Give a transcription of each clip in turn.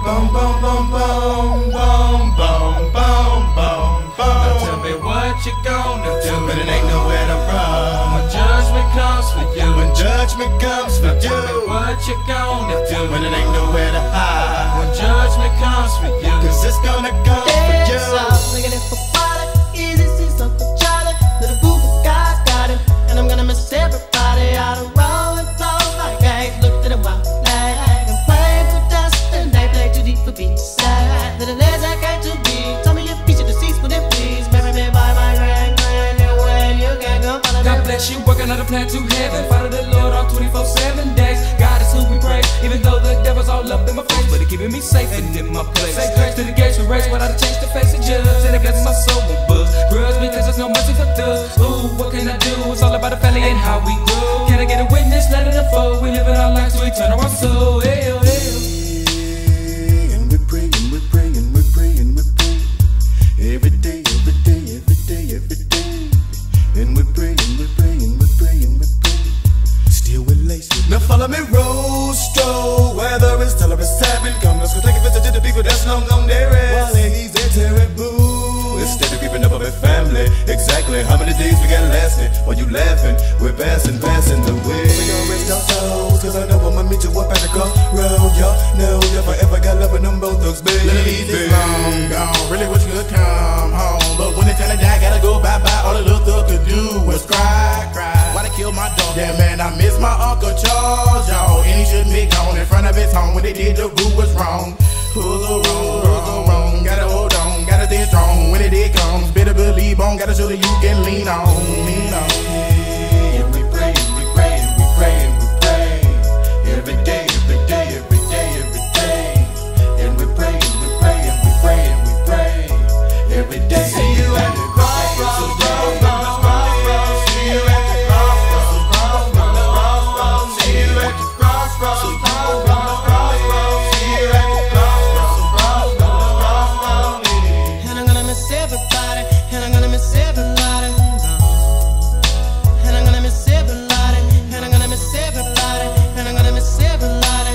Boom, boom, boom, boom, boom, boom, boom, boom, boom. Now tell me what you gonna do when it ain't nowhere to run. When judgment comes for you, when judgment comes for you. Tell me what you gonna do when it ain't nowhere to hide. When judgment comes for you, 'cause it's gonna come for you. Looking it for water, easy season for Charlie. Little boo but God's got him, and I'm gonna miss everybody. Out of rolling flow like eggs, look to the wild flag and play for dust, and they play too deep for beats. Little legs I can't too deep. Tell me your piece of the seats, but then please marry me by my grand when you can't go follow me. God bless you, working on a plan to heaven. Follow the Lord on 24/7 days. God is who we praise, even though the devil's all up in my face, but he keeping me safe and in my place. Say grace to the gates we race, but I change the face of judge, and I got my soul with buzz. Grudge because there's no mercy for thugs. Ooh, what can I do? It's all about the family and how we grow. Can I get a witness? Let it unfold. We living our lives to eternal our soul. Hey, oh, hey, oh. And we're praying, we're praying, we're praying, we're praying. Every day, every day, every day, every day. And we're praying, we're praying, we're praying, we're praying. Still with lace. Now follow me, Rosto. Whether it's tell or it's having, come, let's go take a visit to the people that's long gone there is. While he's there, terrible. Instead of keeping up with family, exactly how many days we got lasting? While you laughing, we're passing the way. We gon' rest our souls, 'cause I know I'ma meet you up at the crossroad. Y'all know if I ever got love with them both thugs, baby. This long gone, really wish you could come home, but when it's time to die, gotta go bye-bye. All the little thug could do was cry, cry. Why they kill my dog? Yeah, man, I miss my Uncle Charles, y'all, and he shouldn't be gone in front of his home. When they did, the boo was wrong. Who's so wrong, who's so wrong? Gotta hold on, gotta stay strong. When it comes, better believe on. Gotta show that you can lean on, lean on. And we praying, we praying, we praying, we praying. Every day, every day, every day, every day. And we praying, we praying, we praying, we praying. Every day. See you at the crossroads, crossroads. See you at the crossroads, crossroads. See you at the crossroads, crossroads. See you at the crossroads, crossroads. And I'm gonna miss everybody, and I'm gonna miss everybody. And I'm gonna miss everybody, and I'm gonna miss everybody, and I'm gonna miss everybody.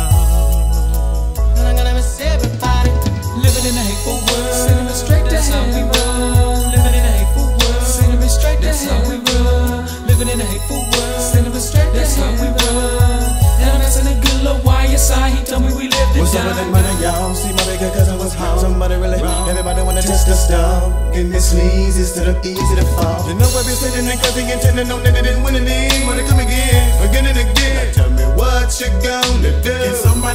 And I'm gonna miss everybody. Living in a hateful world, sending me straight to hell. We roll. Living in a hateful world, sending me straight to hell. We roll. Living in a hateful world, sending me straight to hell. We roll. And I'm asking a good little YSI. He told me we lived in What's up with that money, y'all? See my bigger cousin was home. Somebody really, everybody wanna test the stuff. And this leads instead of easy to fall. You know I've been sitting and cause he intended on that they didn't win any. Wanna come again and again. Now tell me what you gonna do. Can somebody